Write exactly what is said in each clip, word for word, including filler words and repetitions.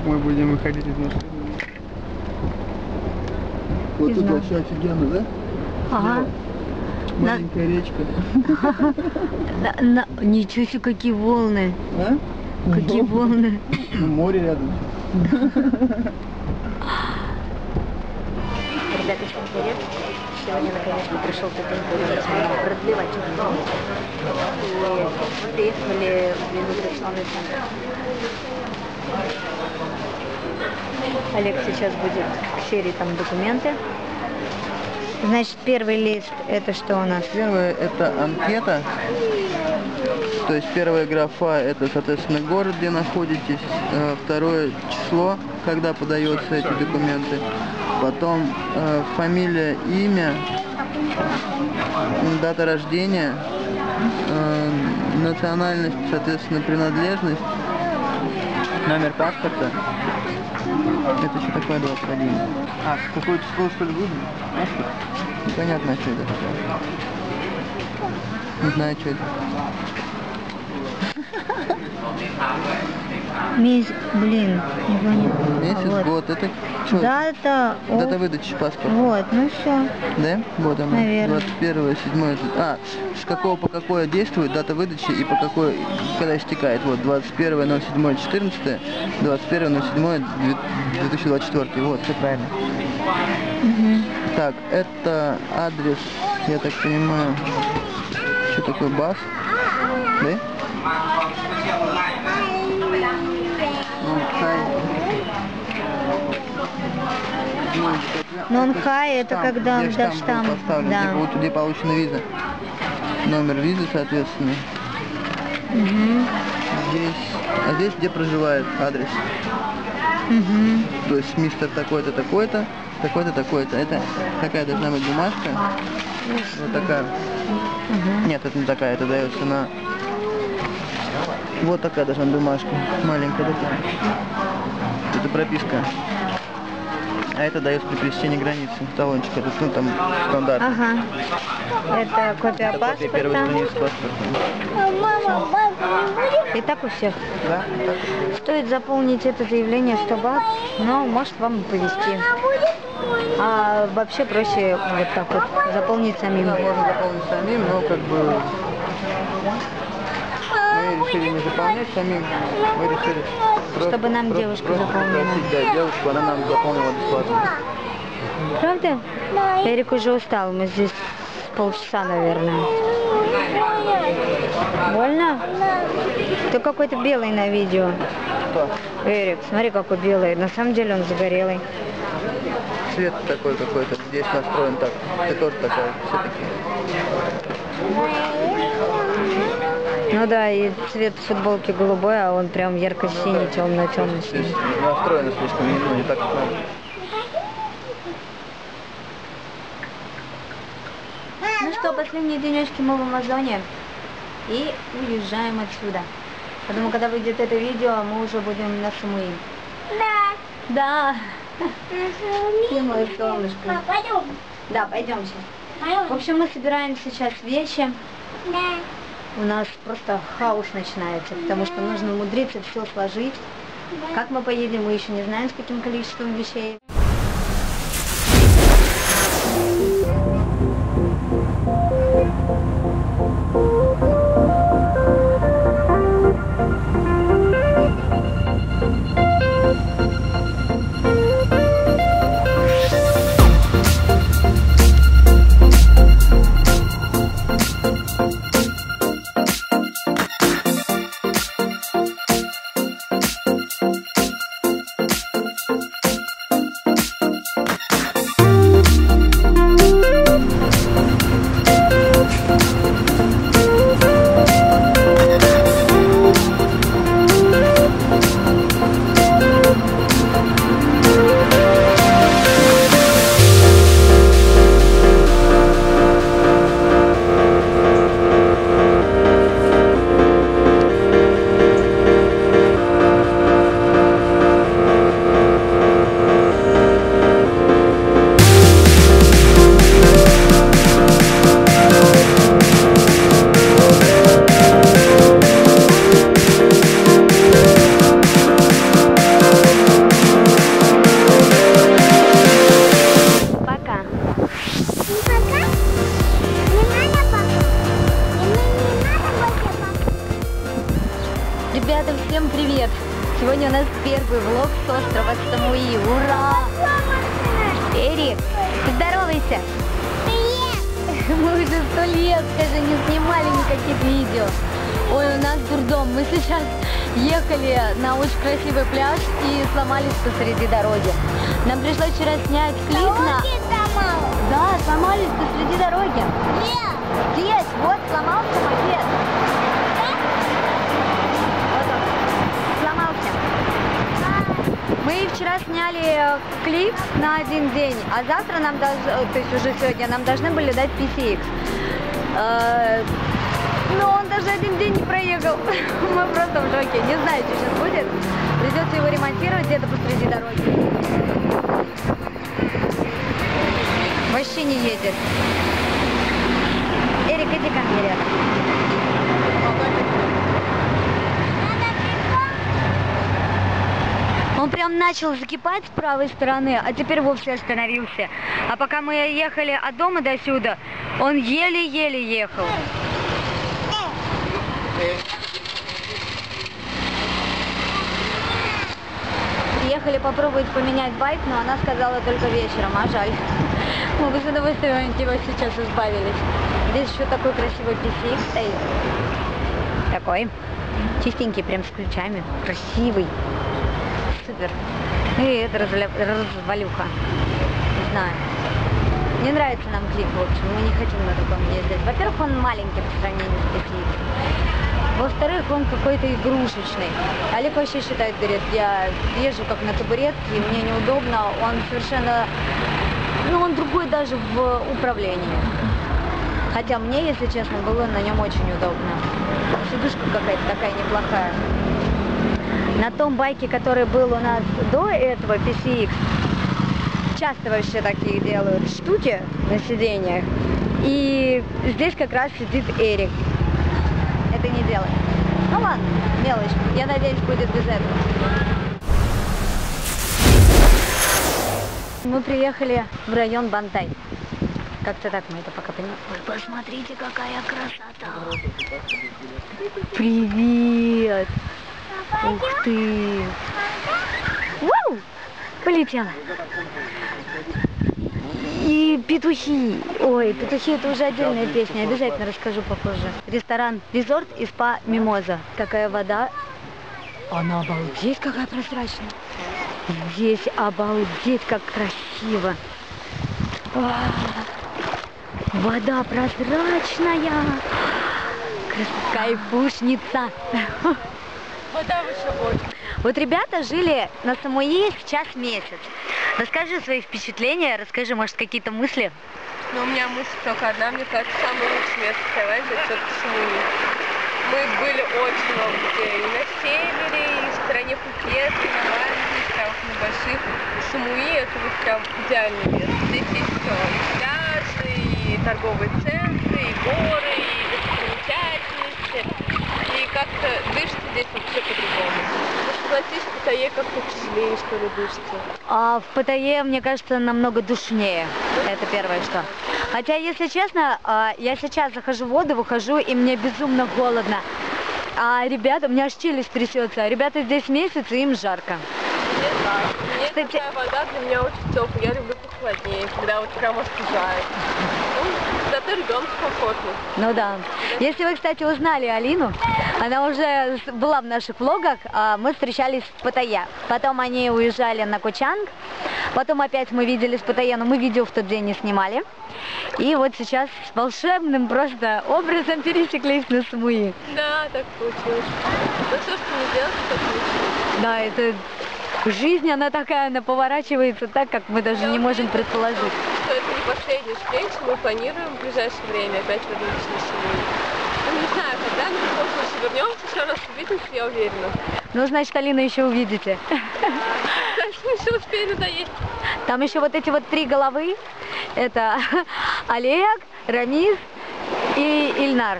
мы будем выходить из машины. Вот тут вообще офигенно, да? Ага. Маленькая речка. Ничего себе, какие волны. А? Какие волны. Море рядом. Ребяточки, привет. Сегодня наконец-то пришел тот день, когда мы сможем продлевать сезон. И мы приехали в иммиграционный центр. Олег сейчас будет ксерить там документы. Значит, первый лист это что у нас? Первое это анкета. То есть первая графа это, соответственно, город, где находитесь. Второе число, когда подаются эти документы. Потом э, фамилия, имя, дата рождения, э, национальность, соответственно, принадлежность, номер паспорта. Это что такое двадцать один? А, какое число, что ли, будет? Паспорт? Непонятно, что это такое. Не знаю, что это. Месяц, блин, не понял. Месяц, вот. Год, это что? Дата, Дата выдачи паспорта. Вот, ну все. Да? Вот она. Наверное. двадцать первое, седьмое. А, с какого по какое действует дата выдачи и по какой, когда истекает. Вот, двадцать первое ноль седьмое четырнадцатое, двадцать первое ноль седьмое две тысячи двадцать четвёртый. Вот, все правильно. Угу. Так, это адрес, я так понимаю, что такое бас, да? Нон-хай это штамп, когда где да, штамп, штамп, поставлен, да. где, где получена виза. Номер визы, соответственно. Угу. Здесь, а здесь где проживает адрес. Угу. То есть мистер такой-то, такой-то, такой-то, такой-то. Это какая должна быть бумажка? Вот такая. Угу. Нет, это не такая, это дается на... Вот такая должна быть бумажка, маленькая такая. Это прописка. А это дается при пересечении границы. Талончик, это ну, там стандарт. Ага. Это копия это паспорта. Копия первой страницы паспорта. Мама, и так у всех. Да? Стоит заполнить это заявление сто бат, но может вам повезти. А вообще проще вот так вот заполнить самим. Да, можно заполнить самим, но как бы мы решили не заполнять самим, мы решили просто, чтобы нам просто, девушка просто заполнила. попросить, да, девушку, она нам заполнила бесплатно. Правда? Эрик уже устал, мы здесь полчаса, наверное. Больно? Ты какой-то белый на видео. Что? Эрик, смотри, какой белый. На самом деле он загорелый. Цвет такой какой-то, здесь настроен так. Ты тоже такая, все такие. Ну да, и цвет футболки голубой, а он прям ярко-синий, ну, да. темно-темно-синий. Настроено слишком, не, не так, как надо. Ну что, последние денечки мы в Амазоне и уезжаем отсюда. Поэтому, когда выйдет это видео, мы уже будем на Самуи. Да. Да. Ты мой солнышко. Пойдем. Да, пойдемте. В общем, мы собираем сейчас вещи. Да. У нас просто хаос начинается, потому что нужно умудриться все сложить. Как мы поедем, мы еще не знаем, с каким количеством вещей. Сегодня у нас первый влог с острова Самуи. Ура! Эрик, здоровайся! Привет! Мы уже сто лет, скажи, не снимали никаких видео. Ой, у нас дурдом. Мы сейчас ехали на очень красивый пляж и сломались посреди дороги. Нам пришлось вчера снять клип на... Да, сломались посреди дороги. Нет. Здесь, вот, сломался мопед. Вот он, сломался. Мы вчера сняли клип на один день, а завтра нам должны, то есть уже сегодня, нам должны были дать пи си икс. Но он даже один день не проехал. Мы просто в шоке. Не знаю, что сейчас будет. Придется его ремонтировать где-то посреди дороги. Вообще не едет. Эрик, иди ко мне рядом. Он прям начал закипать с правой стороны, а теперь вовсе остановился. А пока мы ехали от дома до сюда, он еле-еле ехал. Приехали попробовать поменять байк, но она сказала только вечером, а жаль. Мы бы с удовольствием от него сейчас избавились. Здесь еще такой красивый пи си икс стоит. Такой. Чистенький, прям с ключами. Красивый. Супер. И это разваля... развалюха. Не знаю. Не нравится нам клип, в общем. Мы не хотим на таком ездить. Во-первых, он маленький по сравнению с пи си икс. Во-вторых, он какой-то игрушечный. Олег вообще считает, говорит, я езжу как на табуретке, мне неудобно. Он совершенно... Ну, он другой даже в управлении. Хотя мне, если честно, было на нем очень удобно. Сидушка какая-то такая неплохая. На том байке, который был у нас до этого, пи си икс, часто вообще такие делают штуки на сиденьях. И здесь как раз сидит Эрик. Это не делает. Ну ладно, мелочь. Я надеюсь, будет без этого. Мы приехали в район Бантай. Как-то так мы это пока понимаем. Ой, посмотрите, какая красота. Привет. Ух ты. Вау! Полетела. И петухи. Ой, петухи — это уже отдельная песня. Обязательно расскажу попозже. Ресторан Резорт и спа Мимоза. Какая вода. Она обалдеть какая прозрачная. Здесь обалдеть как красиво. А, вода прозрачная. Кайфушница. Вода выше очень. Вот ребята жили на Самуи сейчас месяц. Расскажи свои впечатления, расскажи, может, какие-то мысли. Ну, у меня мысль только одна, мне кажется, самое лучшее место в Таиланде — это все-таки Самуи. Мы были очень много где, и на севере, и в стране Пхукет, и на маленьких островах, и на больших. Самуи — это вот прям идеальное место. Здесь есть все, и пляжи, и торговые центры, и горы, и достопримечательности. И как-то дышится здесь вообще по-другому. Согласись, в Паттайе как-то тяжелее, что ли, дышится. А в Паттайе, мне кажется, намного душнее. Это первое, что. Хотя, если честно, я сейчас захожу в воду, выхожу, и мне безумно холодно. А ребята, у меня аж челюсть трясется. А ребята здесь месяц, и им жарко. Мне да. Мне Кстати... такая вода для меня очень теплая. Я люблю похолоднее, когда вот прям остужает. Зато ребенку комфортно. Ну да. Если вы, кстати, узнали Алину, она уже была в наших влогах, мы встречались в Паттайе. Потом они уезжали на Кочанг, потом опять мы виделись в Паттайе, но мы видео в тот день не снимали. И вот сейчас с волшебным просто образом пересеклись на Самуи. Да, так получилось. Но все, что не делать, так получилось. Да, это... Жизнь, она такая, она поворачивается так, как мы даже Я не можем предположить. Что это не последняя встреча, мы планируем в ближайшее время опять вернуться на Самуи. Ну, не знаю, когда, но в любом случае вернемся, еще раз увидимся, я уверена. Ну, значит, Алину еще увидите. Значит, мы еще успеем надоесть. Там еще вот эти вот три головы. Это Олег, Рамис и Ильнар.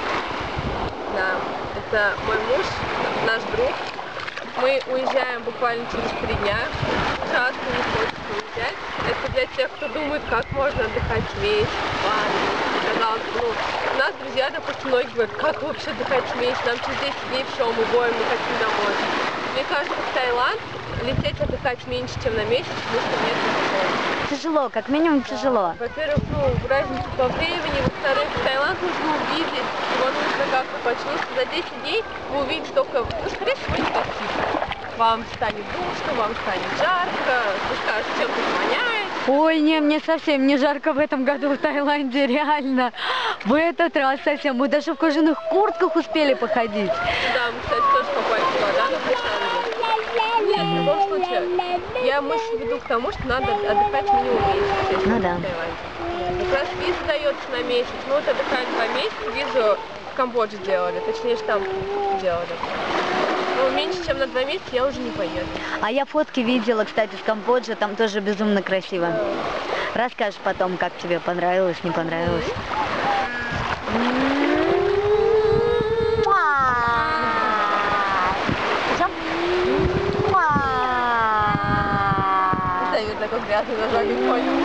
Да, это мой муж, наш друг. Мы уезжаем буквально через три дня. Ужасно не хочется уезжать. Это для тех, кто думает, как можно отдыхать вместе, казалось бы, ну, у нас друзья, допустим, многие говорят, как вообще отдыхать вместе, нам через десять дней все, мы боем, мы хотим домой. Мне кажется, в Таиланд лететь отдыхать меньше, чем на месяц, потому что нет ничего. Тяжело, как минимум тяжело. Во-первых, ну, разницу по времени, во-вторых, в Таиланд нужно увидеть, его нужно как-то почувствовать. За десять дней вы увидите только, ну, скорее всего, негатив. Вам станет душно, вам станет жарко, вы скажете, чем-то воняет. Ой, не, мне совсем не жарко в этом году в Таиланде, реально. В этот раз совсем. Мы даже в кожаных куртках успели походить. Да, мы, кстати, тоже попали в вода, но пришла. В любом случае, я мысль веду к тому, что надо отдыхать минимум месяц, если Ну в да. Таиланде. Как раз виза дается на месяц. Мы вот отдыхали два месяца, визу в Камбодже делали, точнее штамп делали. Ну, меньше, чем на два месяца я уже не поеду. А я фотки видела, кстати, с Камбоджи, там тоже безумно красиво. Расскажешь потом, как тебе понравилось, не понравилось. Дают такой грязный нажали, понял.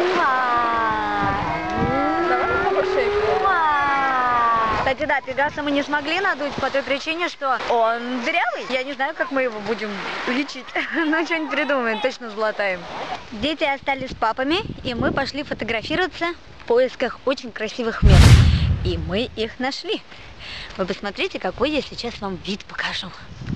Давай попробуй шейку. Кстати, да, Пегаса мы не смогли надуть по той причине, что он дырявый. Я не знаю, как мы его будем лечить, но что-нибудь придумаем, точно золотаем. Дети остались с папами, и мы пошли фотографироваться в поисках очень красивых мест. И мы их нашли. Вы посмотрите, какой я сейчас вам вид покажу.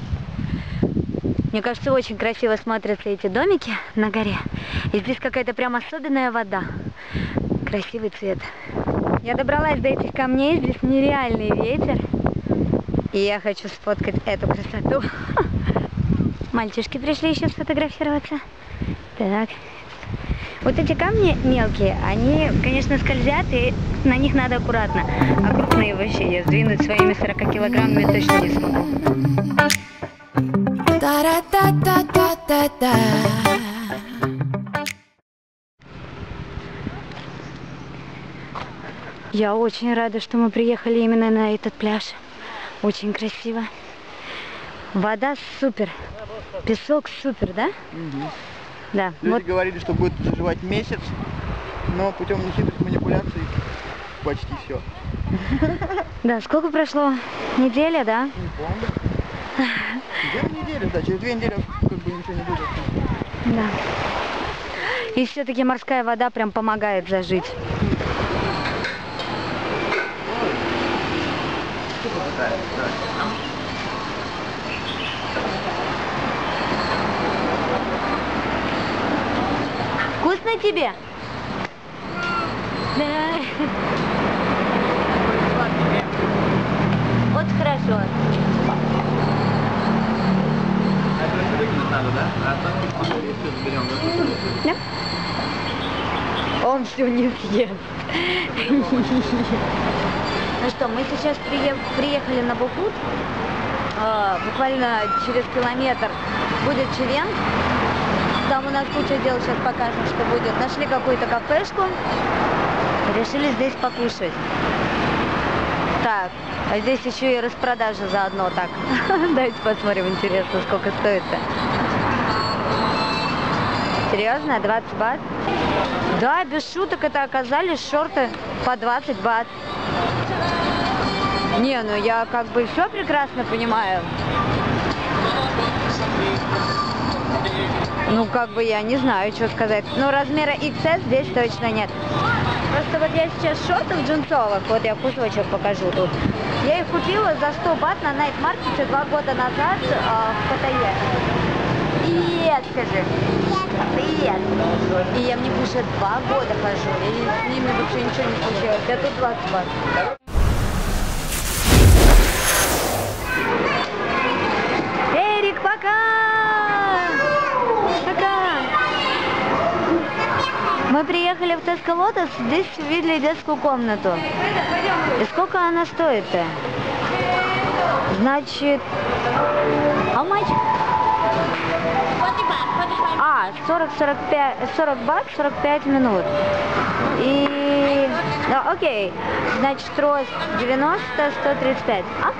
Мне кажется, очень красиво смотрятся эти домики на горе. И здесь какая-то прям особенная вода. Красивый цвет. Я добралась до этих камней, здесь нереальный ветер. И я хочу сфоткать эту красоту. Мальчишки пришли еще сфотографироваться. Так. Вот эти камни мелкие, они, конечно, скользят, и на них надо аккуратно. А крупные вообще я сдвинуть своими сорока килограммами точно не смогу. Я очень рада, что мы приехали именно на этот пляж. Очень красиво. Вода супер. Песок супер, да? Угу. Да. Люди Вот. говорили, что будет заживать месяц, но путем нехитрых манипуляций почти все. Да, сколько прошло? Неделя, да? Не помню. Где-то неделю, да, через две недели как бы ничего не будет. Да. И все-таки морская вода прям помогает зажить. Вкусно тебе? Да. Вот хорошо. Надо, да? А там все заберем, да? Да? Он все не съест. Ну что, мы сейчас приехали на Бухут. Буквально через километр будет Чивен. Там у нас куча дел, сейчас покажем, что будет. Нашли какую-то кафешку. Решили здесь покушать. Так, а здесь еще и распродажа заодно так. Давайте посмотрим, интересно, сколько стоит-то. Серьезно? двадцать бат? Да, без шуток, это оказались шорты по двадцать бат. Не, ну я как бы все прекрасно понимаю. Ну, как бы я не знаю, что сказать. Ну, размера икс эс здесь точно нет. Просто вот я сейчас в шортах джинсовых, вот я кусочек покажу тут. Я их купила за сто бат на Найт Маркете два года назад а, в Паттайе. Привет, скажи. Привет. И я в них уже два года хожу, и с ними вообще ничего не случилось. А тут двадцать бат. Эрик, пока! Мы приехали в Tesco Lotus, здесь увидели детскую комнату. И сколько она стоит-то? Значит... How much? А, сорок сорок пять, сорок бат, сорок пять минут. И... Да, окей. Значит, рост девяносто, сто тридцать пять. А?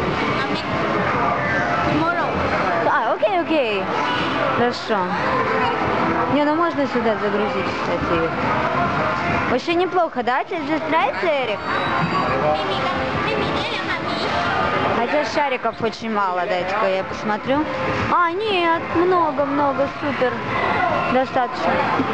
А, окей, окей. Хорошо. Не, ну можно сюда загрузить, кстати. Вообще неплохо, да? Тебе здесь нравится, Эрик? Хотя шариков очень мало, дайте-ка я посмотрю. А, нет, много-много, супер. Достаточно.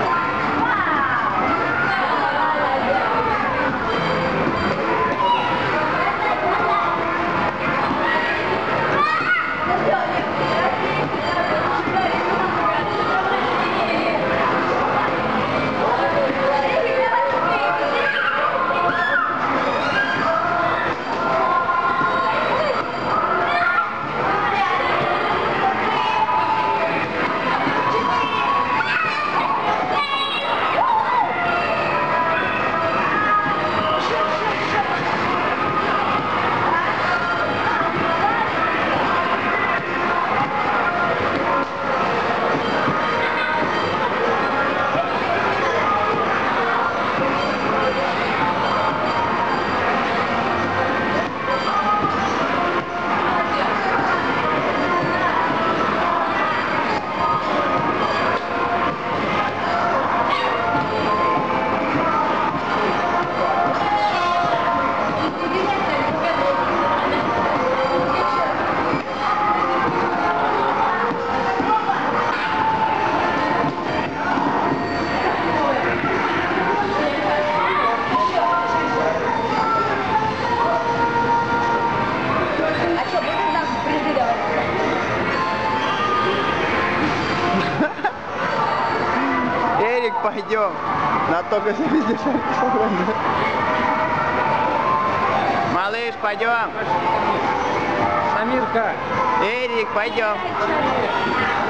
Эрик, пойдем. На то, как везде шарик. Малыш, пойдем. Самирка. Эрик, пойдем.